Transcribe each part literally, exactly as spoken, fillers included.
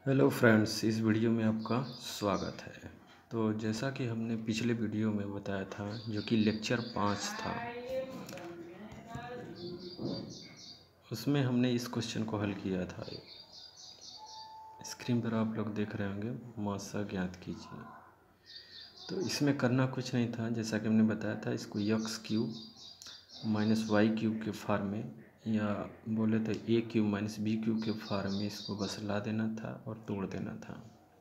Hello friends, इस video में आपका स्वागत है। तो जैसा कि हमने पिछले वीडियो में बताया था, जो कि लेक्चर पाँच था, उसमें हमने इस क्वेश्चन को हल किया था। स्क्रीन पर आप लोग देख रहे होंगे, मात्रा ज्ञात कीजिए। तो इसमें करना कुछ नहीं था, जैसा कि हमने बताया था, इसको x cube minus y cube के फॉर्म में, या बोले तो a cube minus b cube के फॉर्म में इसको बस ला देना था और तोड़ देना था।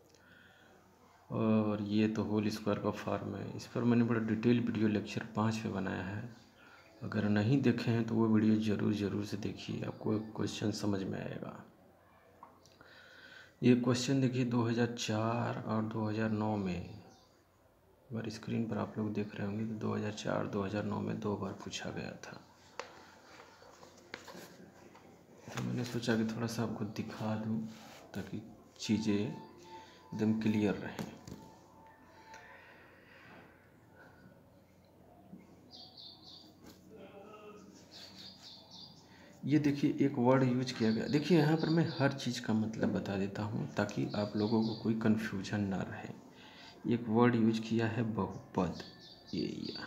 और ये तो होल स्क्वायर का फॉर्म है। इस पर मैंने बड़ा डिटेल वीडियो लेक्चर पाँच पे बनाया है। अगर नहीं देखे हैं तो वो वीडियो ज़रूर ज़रूर से देखिए, आपको क्वेश्चन समझ में आएगा। ये क्वेश्चन देखिए दो हज़ार चार और दो हज़ार नौ में, अगर स्क्रीन पर आप लोग देख रहे होंगे तो दो हज़ार चार दो हज़ार नौ में दो बार पूछा गया था। तो मैंने सोचा कि थोड़ा सा आपको दिखा दूँ ताकि चीज़ें एकदम क्लियर रहें। ये देखिए एक वर्ड यूज किया गया। देखिए यहाँ पर मैं हर चीज़ का मतलब बता देता हूँ ताकि आप लोगों को कोई कन्फ्यूजन ना रहे। एक वर्ड यूज किया है बहुपद। ये या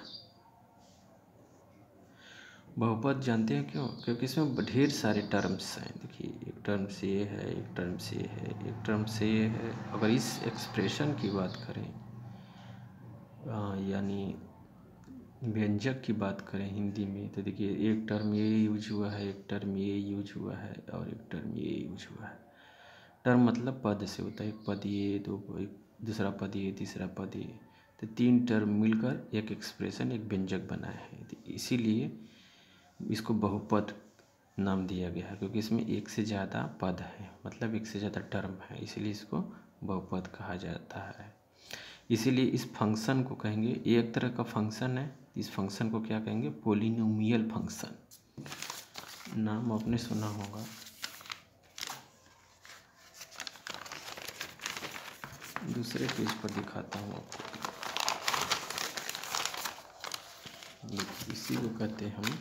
बहुपद जानते हैं क्यों? क्योंकि इसमें ढेर सारे टर्म्स हैं। देखिए एक टर्म से ये है, एक टर्म से ये है, एक टर्म से ये है। अगर इस एक्सप्रेशन की बात करें, यानी व्यंजक की बात करें हिंदी में, तो देखिए एक टर्म ये यूज हुआ है, एक टर्म ये यूज हुआ है और एक टर्म ये यूज हुआ है। टर्म मतलब पद से होता है। एक पद ये, दो एक दूसरा पद ये, तीसरा पद ये। तो तीन टर्म मिलकर एक एक्सप्रेशन, एक व्यंजक बना है। तो इसीलिए इसको बहुपद नाम दिया गया है, क्योंकि इसमें एक से ज़्यादा पद है, मतलब एक से ज़्यादा टर्म है, इसीलिए इसको बहुपद कहा जाता है। इसीलिए इस फंक्शन को कहेंगे, एक तरह का फंक्शन है, इस फंक्शन को क्या कहेंगे? Polynomial function. नाम आपने सुना होगा। दूसरे पेज पर दिखाता हूँ आपको। इसी को कहते हैं हम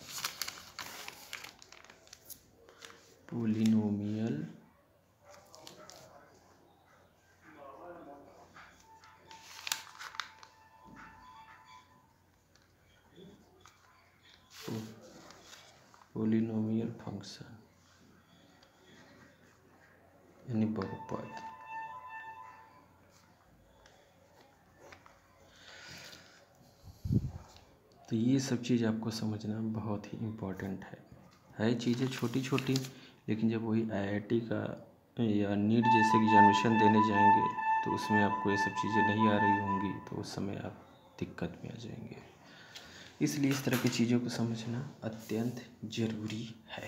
पॉलिनोमियल पॉलिनोमियल फंक्शन यानी बहुपद। तो ये सब चीज़ आपको समझना बहुत ही इम्पोर्टेंट है। है चीज़ें छोटी छोटी, लेकिन जब वही आई आई टी का या नीट जैसे एग्जामिनेशन देने जाएंगे तो उसमें आपको ये सब चीज़ें नहीं आ रही होंगी, तो उस समय आप दिक्कत में आ जाएंगे। इसलिए इस तरह की चीज़ों को समझना अत्यंत ज़रूरी है।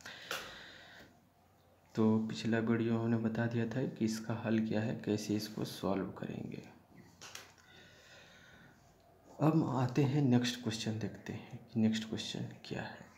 तो पिछला वीडियो हमने बता दिया था कि इसका हल क्या है, कैसे इसको सॉल्व करेंगे। अब आते हैं नेक्स्ट क्वेश्चन, देखते हैं कि नेक्स्ट क्वेश्चन क्या है।